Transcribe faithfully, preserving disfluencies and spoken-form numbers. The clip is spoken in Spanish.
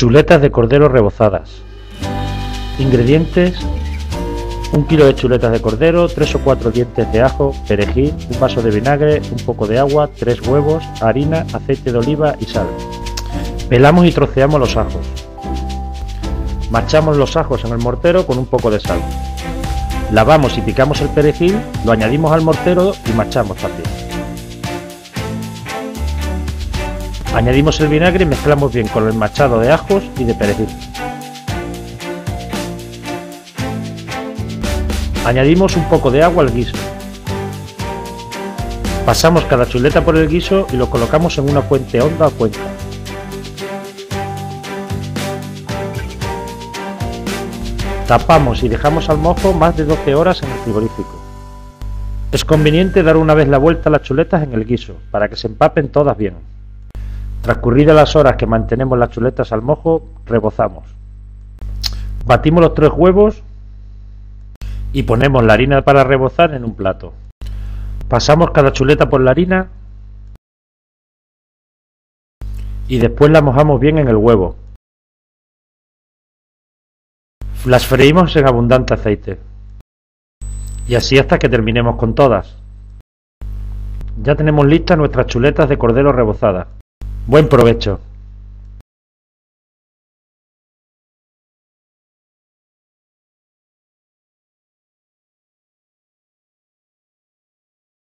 Chuletas de cordero rebozadas. Ingredientes: un kilo de chuletas de cordero, tres o cuatro dientes de ajo, perejil, un vaso de vinagre, un poco de agua, tres huevos, harina, aceite de oliva y sal. Pelamos y troceamos los ajos. Machamos los ajos en el mortero con un poco de sal. Lavamos y picamos el perejil, lo añadimos al mortero y machamos también. Añadimos el vinagre y mezclamos bien con el machado de ajos y de perejil. Añadimos un poco de agua al guiso. Pasamos cada chuleta por el guiso y lo colocamos en una fuente honda o cuenca. Tapamos y dejamos al mojo más de doce horas en el frigorífico. Es conveniente dar una vez la vuelta a las chuletas en el guiso, para que se empapen todas bien. Transcurridas las horas que mantenemos las chuletas al mojo, rebozamos. Batimos los tres huevos y ponemos la harina para rebozar en un plato. Pasamos cada chuleta por la harina y después la mojamos bien en el huevo. Las freímos en abundante aceite y así hasta que terminemos con todas. Ya tenemos listas nuestras chuletas de cordero rebozadas. Buen provecho.